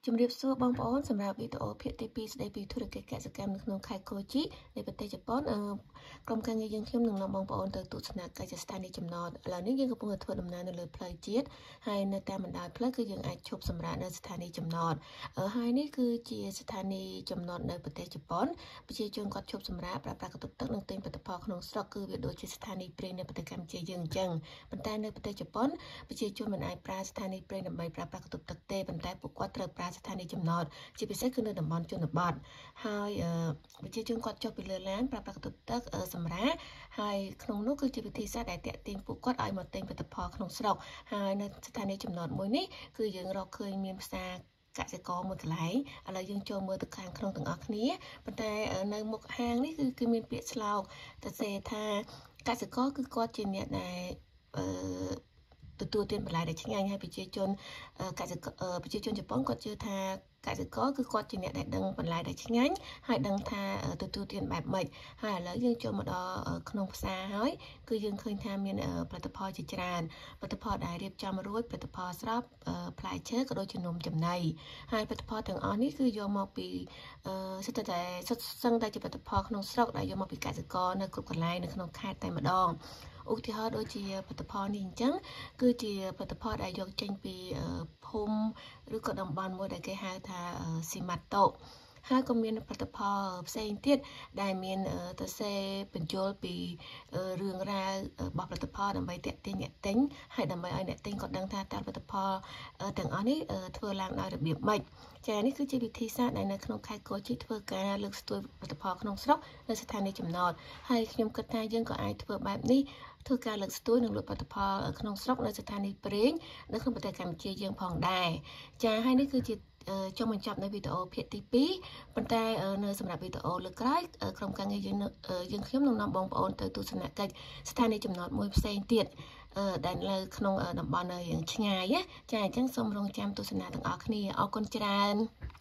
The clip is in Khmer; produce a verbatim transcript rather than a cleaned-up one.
ជំរាបសួរបងប្អូនសម្រាប់វីដេអូភាគទីពីរស្ដីពីធុរកិច្ចកសិកម្មនៅក្នុងខេត្តកូជីនៃប្រទេសជប៉ុនអឺក្រុមការងារយើងខ្ញុំនឹងនាំបងប្អូនទៅទស្សនកិច្ចស្ថានីយ៍ចំណតឥឡូវនេះយើងកំពុងតែធ្វើដំណើរនៅលើផ្លូវជាតិហើយនៅតាមបណ្ដោយផ្លូវគឺយើងអាចឈប់សម្រាកនៅស្ថានីយ៍ចំណតហើយនេះគឺជាស្ថានីយ៍ចំណតនៅប្រទេសជប៉ុនប្រជាជនគាត់ឈប់សម្រាកប្រើប្រាស់កតុកទឹកនិងទិញផលិតផលក្នុងស្រុកគឺវាដូចជាស្ថានីយ៍ប្រេងនៅប្រទេសកម្ពុជាយើងអញ្ចឹងប៉ុន្តែនៅប្រទេសជប៉ុនប្រជាជនមិនអាចប្រើស្ថានីយ៍ប្រេងដើម្បីប្រើប្រាស់កតុកទឹកទេប៉ុន្តែពួកគាត់ត្រូវប្រើស្ថានីយ៍ចំណតជាពិសេសគឺនៅតំបន់ជនបទហើយប្រជាជនគាត់ចុះពីលើឡានប្រើប្រាស់កតុកទឹកសម្រាប់ហើយក្នុងនោះគឺជាវិធីសាស្ត្រដែលតាក់ទាញពួកគាត់ឲ្យមកទិញផលិតផលក្នុងស្រុកហើយនៅស្ថានីយ៍ចំណតមួយនេះគឺយើងរកឃើញមានផ្សារកសិករមួយកន្លែងឥឡូវយើងចូលមើលទៅខាងក្នុងទាំងអស់គ្នាប៉ុន្តែនៅមុខហាងនេះគឺគឺមានពាក្យស្លោកទៅសេថាកសិករគឺគាត់ជាអ្នកដែលអឺទទួលទានបន្លែដែលឆ្ងាញ់ហើយប្រជាជនកសិករប្រជាជនជប៉ុនគាត់ជឿថាកសិករគឺគាត់ជាអ្នកដែលដឹងបន្លែដែលឆ្ងាញ់ហើយដឹងថាទទួលទានបែបម៉េចហើយឥឡូវយើងចូលមកដល់ក្នុងផ្សារហើយគឺយើងឃើញថាមានផលិតផលជាច្រើនផលិតផលដែលរៀបចំរួចផលិតផលស្រស់ផ្លែឈើក៏ដូចជានំចំណីហើយផលិតផលទាំងអស់នេះគឺយកមកពីសិតតែសិតសឹងតែជាផលិតផលក្នុងស្រុកដែលយកមកពីកសិករនៅគ្រប់កន្លែងនៅក្នុងខេត្តតែម្ដងឧទាហរណ៍ដូចជាផលិតផលនេះអញ្ចឹងគឺជាផលិតផលដែលយកចេញពីភូមិឬក៏តំបន់មួយដែលគេហៅថាស៊ីម៉ាតូហើយក៏មានផលិតផលផ្សេងទៀតដែលមានទៅសេបញ្ចូលពីរឿងរ៉ាវរបស់ផលិតផលដើម្បីតាក់ទាញអ្នកទិញហើយដើម្បីឲ្យអ្នកទិញគាត់ដឹងថាតើផលិតផលទាំងអស់នេះធ្វើឡើងដោយរបៀបម៉េចចា៎នេះគឺជាវិធីសាស្ត្រដែលនៅក្នុងខេត្តកូជីធ្វើការលើកស្ទួយផលិតផលក្នុងស្រុកនៅស្ថានីយ៍ចំណតហើយខ្ញុំគិតថាយើងក៏អាចធ្វើបែបនេះធ្វើការលើកស្ទួយនិងលក់ផលិតផលក្នុងស្រុកនៅស្ថានីយ៍ប្រេងនៅក្នុងប្រទេសកម្ពុជាយើងផងដែរចា៎ហើយនេះគឺជាចុងបញ្ចប់នៅវីដេអូភាគទីពីរប៉ុន្តែនៅសម្រាប់វីដេអូលើកក្រោយក្រុមការងារយើងយើងខ្ញុំនឹងនាំបងប្អូនទៅទស្សនកិច្ចស្ថានីយ៍ចំណតមួយផ្សេងទៀតដែលនៅក្នុងតំបន់រៀងឆ្ងាយចា៎អញ្ចឹងសូមរងចាំទស្សនាទាំងអស់គ្នាអរគុណច្រើន